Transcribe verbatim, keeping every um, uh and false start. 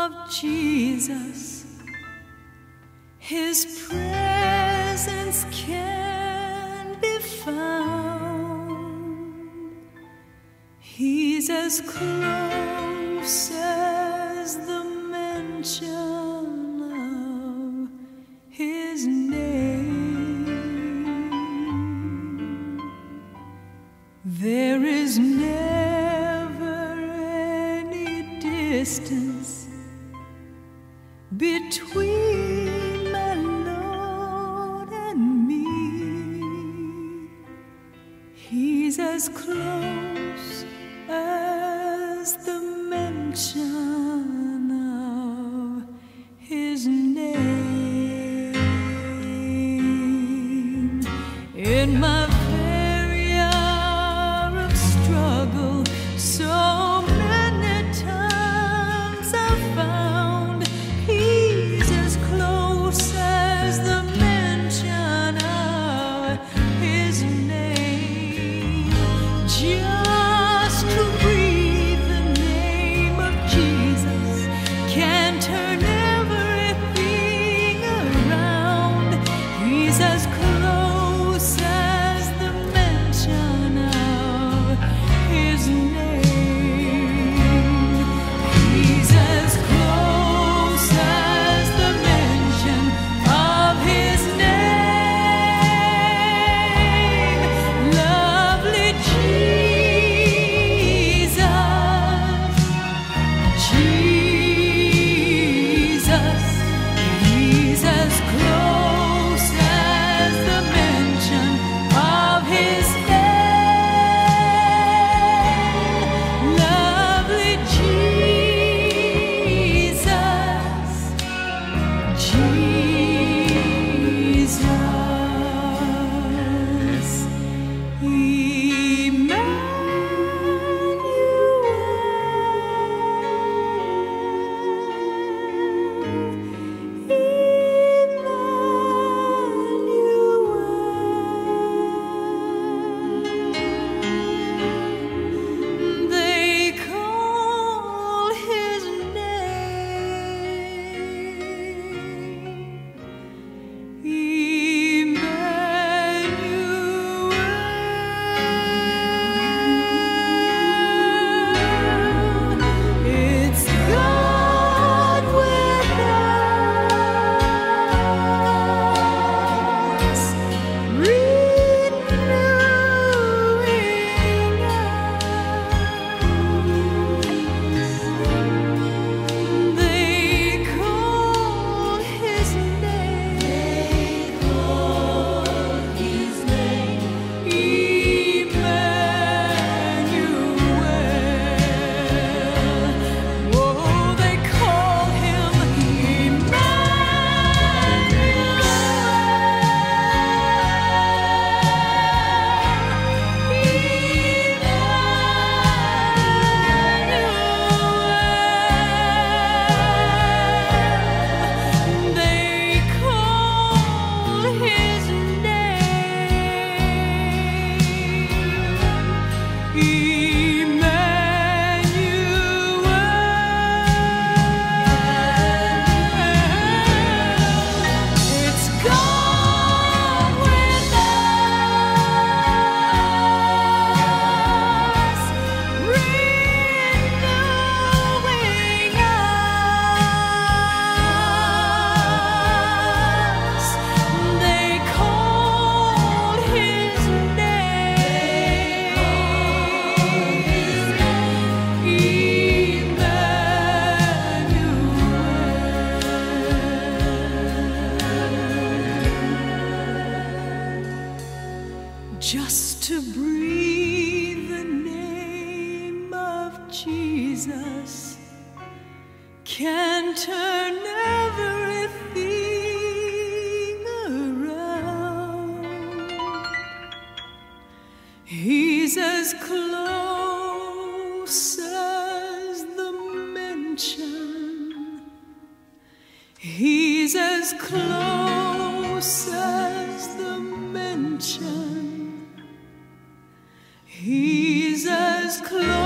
of Jesus, His presence can be found. He's as close as the mention of His name. There is never any distance between my Lord and me. He's as close as the mention of His name. In my very hour of struggle, so many times I've found He's as close as the mention of His name. Just to breathe the name of Jesus can turn everything around. He's as close as the mention of His name. He's as close as the mention of His name. Lovely Jesus, Jesus, He's as close as the mention of His name. Lovely Jesus, Jesus, Emmanuel. They call His name Emmanuel. It's God with us, renewing us. They call His name. They call His name Emmanuel. Oh, they call Him Emmanuel. They call His name Emmanuel. It's God with us, renewing us. They call His name Emmanuel. Just to breathe the name of Jesus can turn everything around. He's as close as the mention. He's as close as the mention. He's as close